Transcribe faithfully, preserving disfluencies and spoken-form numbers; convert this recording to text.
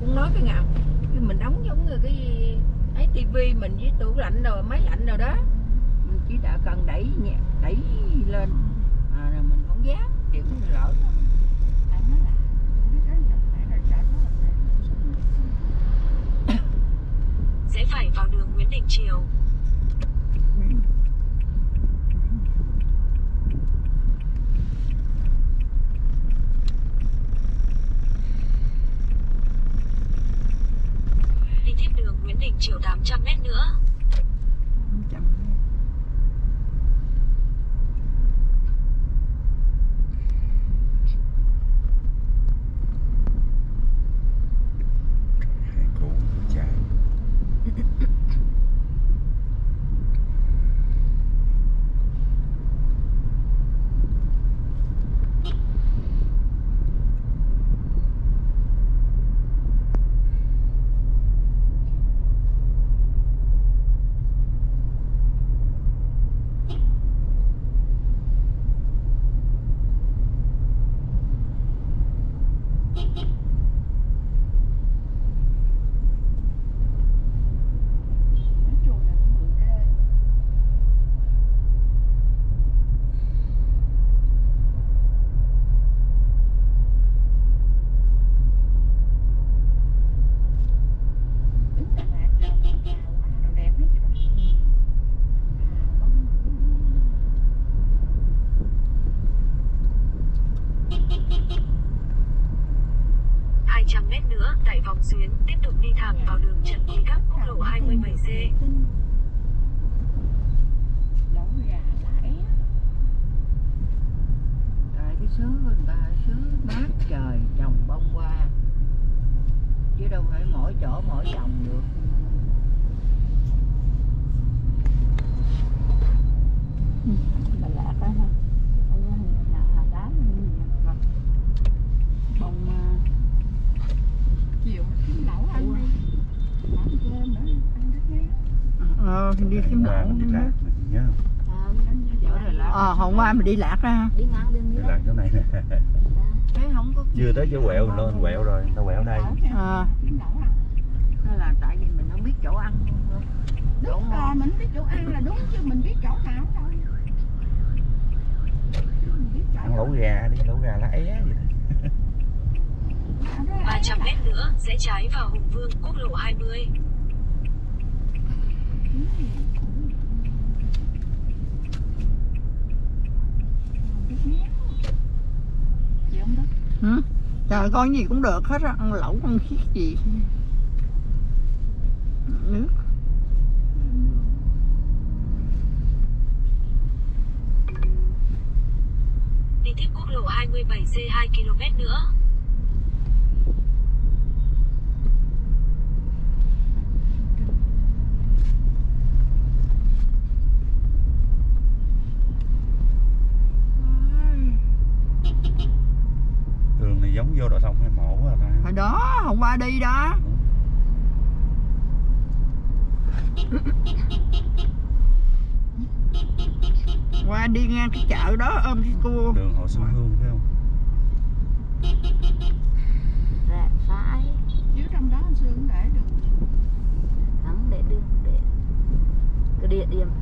cũng nói cái ngầm cái mình đóng giống như cái ấy tivi mình với tủ lạnh rồi máy lạnh rồi đó, mình chỉ đã cần đẩy nhẹ đẩy lên à, rồi mình không dám kiểu như lỡ đó. Rẽ phải vào đường Nguyễn Đình Chiểu. Đi tiếp đường Nguyễn Đình Chiểu tám trăm mét nữa. hai trăm mét nữa tại vòng xuyến, tiếp tục đi thẳng vào đường Trần Quý Cáp, quốc lộ hai mươi bảy C. Tại cái xứ của người ta xứ mát trời trồng bông hoa chứ đâu phải mỗi chỗ mỗi trồng được. Đà Lạt đó ha, nhà Hà Đá bông chiều kiếm lẩu ăn đi, ăn cơm nữa ăn rất ghê. Ờ đi kiếm lẩu đi Lạc mình nhớ ờ hôm qua mình đi Lạc ra đi ngang đường đi Lạc chỗ này nè. Cái không có Chưa tới chỗ quẹo nó quẹo rồi, nó quẹo đây. à. Hay là tại vì mình không biết chỗ ăn thôi. Đúng rồi, mình biết chỗ ăn là đúng chứ mình biết chỗ nào thôi. Ăn lẩu gà đi, lẩu gà lá é vậy. ba trăm mét nữa rẽ trái vào Hùng Vương, quốc lộ hai mươi. Ừ. Trời con gì cũng được hết á, ăn lẩu ăn khiết gì nước. Đi tiếp quốc lộ hai mươi bảy C hai ki lô mét nữa. Đường này giống vô Đò Thông hay mổ à ta? Hồi đó hôm qua đi đó. Qua đi ngang cái chợ đó ôm cái cua. Đường Hồ Xuân Hương phải không? Rẽ phải. Chứ trong đó anh Sương để đường Hắn để đường để cái địa điểm